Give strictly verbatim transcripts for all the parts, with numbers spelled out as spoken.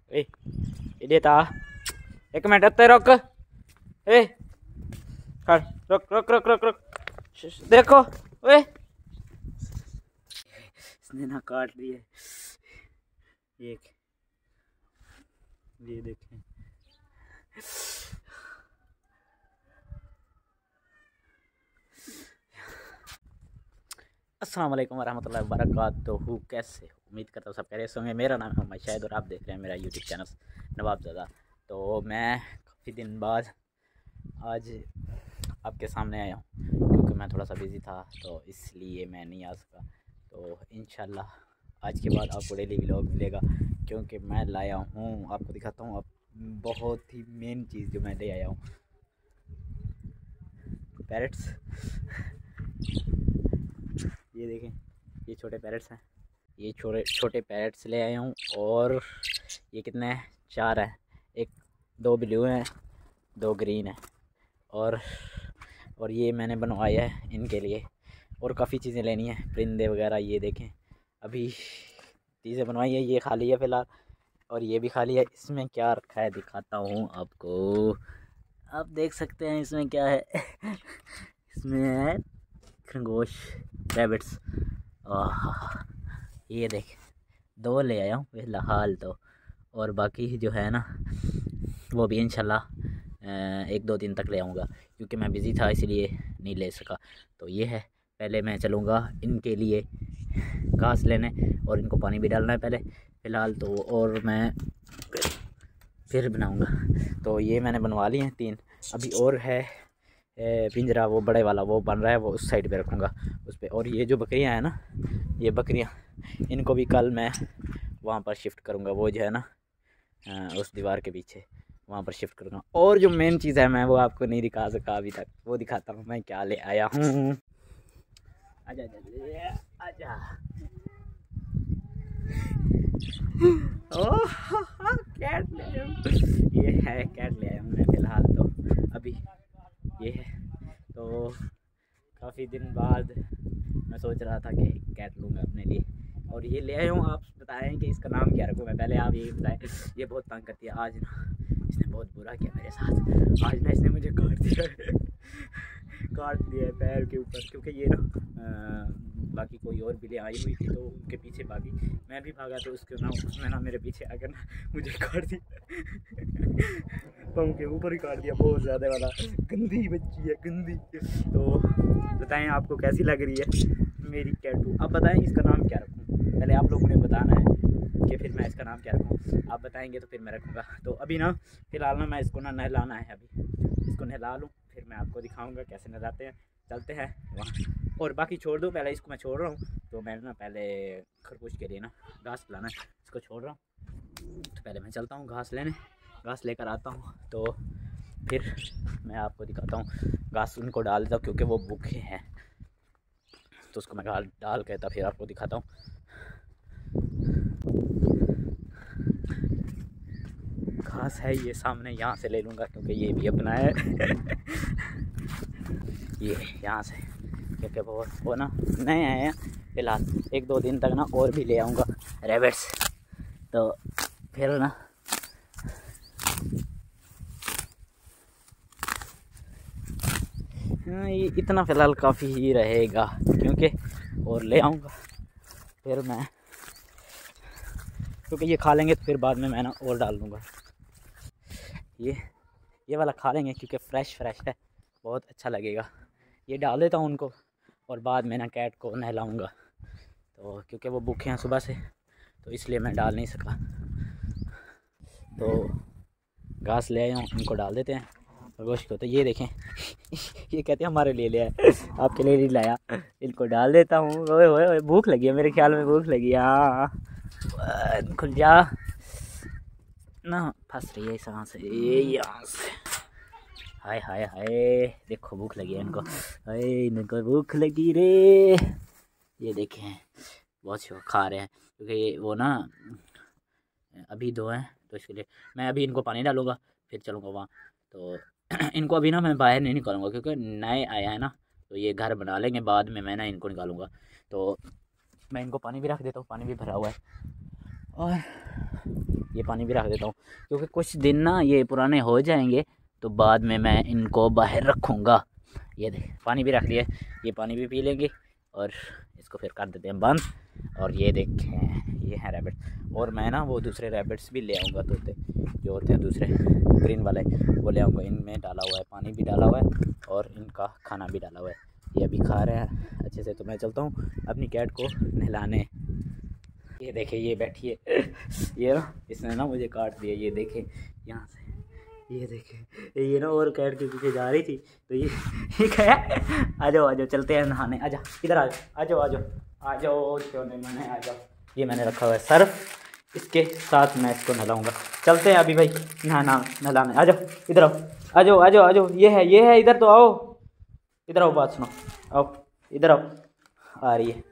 ए इधर ता एक मिनट अत्ते रुक। ए कर रुक रुक रुक रुक रुक देखो ओए इसने ना काट दिए। एक ये देखें अस्सलाम वालेकुम वरहमतुल्लाहि वबरकातुहू। कैसे हो? उम्मीद करता हूँ सब कह रहे होंगे। मेरा नाम है मोहम्मद शाहिद और आप देख रहे हैं मेरा यूट्यूब चैनल नवाबज़ादा। तो मैं काफ़ी दिन बाद आज आपके सामने आया हूँ क्योंकि मैं थोड़ा सा बिज़ी था तो इसलिए मैं नहीं आ सका। तो इंशाल्लाह आज के बाद आपको डेली व्लॉग मिलेगा क्योंकि मैं लाया हूँ, आपको दिखाता हूँ अब बहुत ही मेन चीज़ जो मैं ले आया हूँ, पैरट्स। ये देखें ये छोटे पैरट्स हैं, ये छोटे छोटे पैरट्स ले आया हूँ। और ये कितने हैं? चार हैं, एक दो ब्लू हैं दो ग्रीन हैं। और और ये मैंने बनवाया है इनके लिए। और काफ़ी चीज़ें लेनी है, परिंदे वगैरह। ये देखें अभी चीज़ें बनवाई है, ये खाली है फ़िलहाल और ये भी खाली है। इसमें क्या रखा है दिखाता हूँ आपको, आप देख सकते हैं इसमें क्या है। इसमें है खरगोश, रैबिट्स। ये देख दो ले आया हूँ फ़िलहाल तो, और बाकी जो है ना वो भी इंशाल्लाह एक दो दिन तक ले आऊँगा क्योंकि मैं बिज़ी था इसलिए नहीं ले सका। तो ये है, पहले मैं चलूँगा इनके लिए घास लेने और इनको पानी भी डालना है पहले फ़िलहाल तो, और मैं फिर बनाऊँगा। तो ये मैंने बनवा लिए हैं तीन, अभी और है पिंजरा वो बड़े वाला वो बन रहा है, वो उस साइड पे रखूँगा उस पर। और ये जो बकरियाँ हैं ना, ये बकरियाँ इनको भी कल मैं वहाँ पर शिफ्ट करूँगा, वो जो है ना उस दीवार के पीछे वहाँ पर शिफ्ट करूँगा। और जो मेन चीज़ है मैं वो आपको नहीं दिखा सका अभी तक, वो दिखाता हूँ मैं क्या ले आया हूँ। आजा आजा आजा ओह कैट ले आया हूँ, ये है कैट ले आया हूँ मैं फ़िलहाल तो अभी ये है। तो काफ़ी दिन बाद मैं सोच रहा था कि कैट लूँगा अपने लिए और ये ले आया हूँ। आप बताएं कि इसका नाम क्या रखूँ मैं, पहले आप ये बताएं। ये बहुत तंग करती है, आज ना इसने बहुत बुरा किया मेरे साथ। आज ना इसने मुझे काट दिया काट दिया है पैर के ऊपर, क्योंकि ये ना बाकी कोई और बिल्ली आई हुई थी तो उनके पीछे भागी, मैं भी भागा तो उसके ना उसने ना मेरे पीछे आकर ना मुझे काट दिया पाँव के ऊपर ही काट दिया, बहुत ज़्यादा वाला। गंदी बच्ची है गंदी। तो बताएं आपको कैसी लग रही है मेरी कैटू। अब बताएं इसका नाम क्या रखूं, पहले आप लोगों ने बताना है कि फिर मैं इसका नाम क्या रखूं। आप बताएंगे तो फिर मैं रखूँगा। तो अभी ना फ़िलहाल ना मैं इसको ना नहलाना है, अभी इसको नहला लूँ फिर मैं आपको दिखाऊँगा कैसे नहलाते हैं। चलते हैं वहाँ, और बाकी छोड़ दो पहले इसको, मैं छोड़ रहा हूँ। तो मैं ना पहले खरगोश के लिए ना घास लाना है, इसको छोड़ रहा हूँ तो पहले मैं चलता हूँ घास लेने, घास लेकर आता हूँ तो फिर मैं आपको दिखाता हूँ। घास उनको डाल देता हूँ क्योंकि वो भूखे हैं, तो उसको मैं घास डाल के तब फिर आपको दिखाता हूँ। घास है ये सामने, यहाँ से ले लूँगा क्योंकि ये भी अपना है ये यहाँ से, क्योंकि वो वो ना नए आए हैं फ़िलहाल। एक दो दिन तक ना और भी ले आऊँगा रैबिट्स, तो फिर ना हाँ ये इतना फ़िलहाल काफ़ी ही रहेगा क्योंकि और ले आऊँगा फिर मैं, क्योंकि ये खा लेंगे तो फिर बाद में मैं ना और डाल दूँगा। ये ये वाला खा लेंगे क्योंकि फ़्रेश फ्रेश है, बहुत अच्छा लगेगा। ये डाल देता हूँ उनको और बाद में ना कैट को नहलाऊँगा, तो क्योंकि वो भूखे हैं सुबह से तो इसलिए मैं डाल नहीं सका। तो घास ले आया हूँ, इनको डाल देते हैं खरगोश को। तो ये देखें ये कहते हैं हमारे लिए ले आया, आपके लिए नहीं लाया। इनको डाल देता हूँ। ओए ओए ओए भूख लगी है, मेरे ख्याल में भूख लगी है। हाँ खुल जा ना, फंस रही है यहाँ से, यहाँ से। हाय हाय हाय देखो भूख लगी है इनको, हाय इनको भूख लगी रे। ये देखें बहुत से खा रहे हैं क्योंकि वो ना अभी दो हैं तो इसके लिए मैं अभी इनको पानी डालूँगा फिर चलूँगा वहाँ। तो इनको अभी ना मैं बाहर नहीं निकालूँगा क्योंकि नए आया है ना, तो ये घर बना लेंगे, बाद में मैं ना इनको निकालूँगा। तो मैं इनको पानी भी रख देता हूँ, पानी भी भरा हुआ है। और ये पानी भी रख देता हूँ, क्योंकि कुछ दिन ना ये पुराने हो जाएंगे तो बाद में मैं इनको बाहर रखूँगा। ये देख पानी भी रख लिया, ये पानी भी पी लेंगे और इसको फिर कर देते हैं बंद। और ये देखें ये हैं रैबिट। और मैं ना वो दूसरे रैबिट्स भी ले आऊँगा, तोते जो होते हैं दूसरे ग्रीन वाले वो ले आऊँगा। इनमें डाला हुआ है पानी भी डाला हुआ है और इनका खाना भी डाला हुआ है, ये अभी खा रहे हैं अच्छे से। तो मैं चलता हूँ अपनी कैट को नहलाने। ये देखे ये बैठी है ये ना इसने ना मुझे काट दिया, ये देखे यहाँ से, ये देखे ये ना और कैट के पीछे जा रही थी तो ये ये क्या आ जाओ आ जाओ चलते हैं नहाने, आ जा इधर आ जाओ आ जाओ आ जाओ आ जाओ क्यों नहीं मैंने आ जाओ। ये मैंने रखा हुआ है सर्फ, इसके साथ मैं इसको नहलाऊंगा। चलते हैं अभी भाई नहाना नहलाने, आ जाओ इधर आओ आ जाओ आ जाओ आ जाओ। ये है ये है इधर तो आओ, इधर आओ बात सुनो, आओ इधर आओ, आ रही है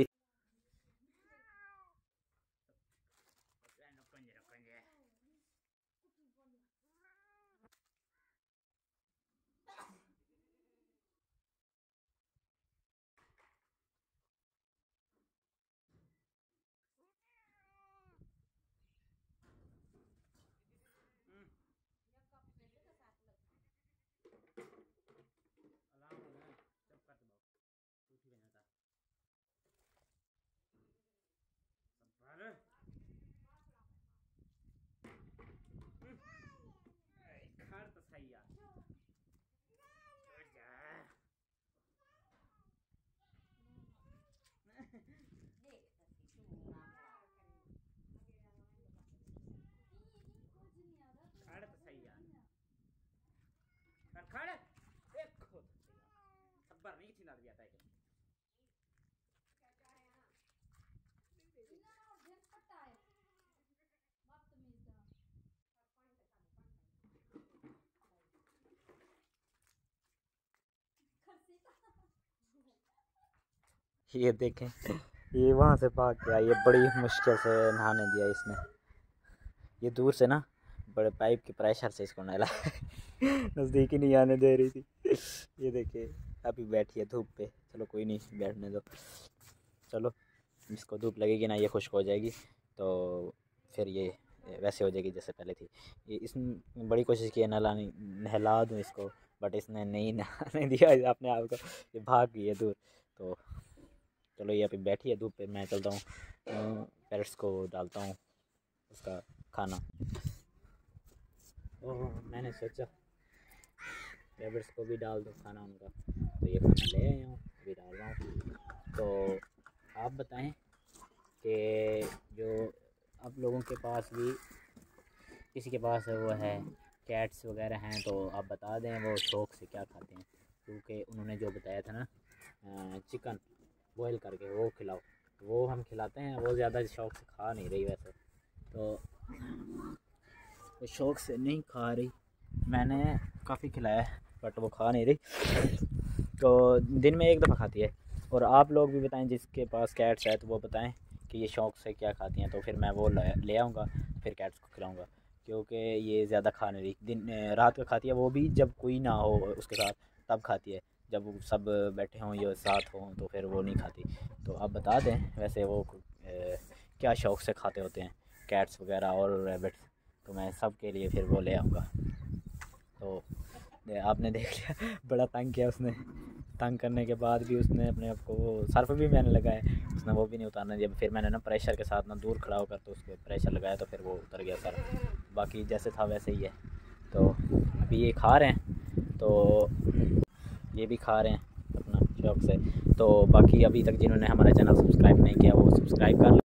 खड़े देखो खबर नहीं थी ना जाता है ये देखें ये वहाँ से भाग के आई, ये बड़ी मुश्किल से नहाने दिया इसने। ये दूर से ना बड़े पाइप के प्रेशर से इसको नहला नज़दीक ही नहीं आने दे रही थी। ये देखिए अभी बैठी है धूप पे, चलो कोई नहीं बैठने दो, चलो इसको धूप लगेगी ना ये खुश्क हो जाएगी तो फिर ये वैसे हो जाएगी जैसे पहले थी। ये इसने बड़ी कोशिश की है नहलाने नहला दूँ इसको, बट इसने नहीं नहाने दिया अपने आप को, ये भाग गई है दूर। तो चलो ये अभी बैठी है धूप पे, मैं चलता हूँ पैरट्स को डालता हूँ उसका खाना। ओह मैंने सोचा पैरट्स को भी डाल दो खाना उनका, तो ये खाना ले आया हूँ अभी डाल रहा हूँ। तो आप बताएं कि जो आप लोगों के पास भी किसी के पास वो है कैट्स वगैरह हैं तो आप बता दें वो शौक़ से क्या खाते हैं, क्योंकि उन्होंने जो बताया था ना चिकन बॉयल करके वो खिलाओ, तो वो हम खिलाते हैं। वो ज़्यादा शौक़ से खा नहीं रही वैसे तो, वो शौक़ से नहीं खा रही, मैंने काफ़ी खिलाया बट वो खा नहीं रही, तो दिन में एक दफ़ा खाती है। और आप लोग भी बताएं जिसके पास कैट्स है तो वो बताएं कि ये शौक़ से क्या खाती हैं, तो फिर मैं वो ले आऊँगा फिर कैट्स को खिलाऊँगा, क्योंकि ये ज़्यादा खा नहीं रही। दिन रात का खाती है वो भी जब कोई ना हो उसके साथ तब खाती है, जब सब बैठे हों या साथ हों तो फिर वो नहीं खाती। तो आप बता दें वैसे वो ए, क्या शौक़ से खाते होते हैं कैट्स वगैरह और रैबिट्स, तो मैं सब के लिए फिर वो ले आऊँगा। तो आपने देख लिया बड़ा तंग किया उसने, तंग करने के बाद भी उसने अपने आप को वो सर्फ भी मैंने लगाया, उसने वो भी नहीं उतारना दिया। फिर मैंने ना प्रेशर के साथ ना दूर खड़ा होकर तो उसके प्रेशर लगाया तो फिर वो उतर गया सर्फ, बाकी जैसे था वैसे ही है। तो अभी ये खा रहे हैं, तो ये भी खा रहे हैं अपना शौक़ से। तो बाकी अभी तक जिन्होंने हमारा चैनल सब्सक्राइब नहीं किया वो सब्सक्राइब कर